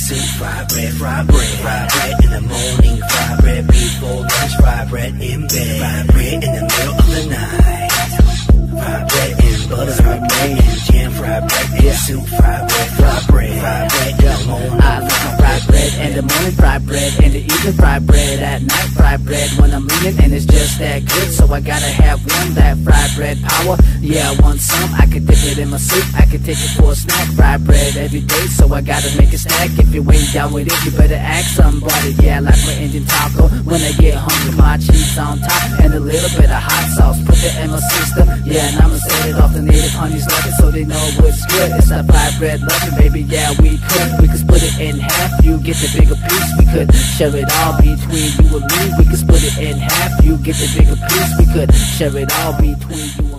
soup, fried bread, fried bread in the morning, fried bread before lunch, fried bread in bed, fried bread in the middle of the night, fried bread and butter, fried bread and jam, fried bread and soup, fried bread in the morning. I like my fried bread in the morning, fried bread in the evening, fried bread at night, fried bread when I'm leaving, and it's just that good, so I gotta have one. That fried bread power, yeah, I want some. I could dip it in my soup, I could take it for a snack. Fried bread every day, so I gotta make a stack. If you ain't down with it, you better ask somebody. Yeah, I like my Indian taco when I get hungry, my cheese on top and a little bit of hot sauce. Put it in my system, yeah, and I'ma set it off. The native honeys love it, so they know what's good. It's that fried bread loving, baby, yeah, we could split it in half, you get the bigger piece. We could share it all between you and me. We could split it in half, you get the bigger piece. We could share it all between you and me.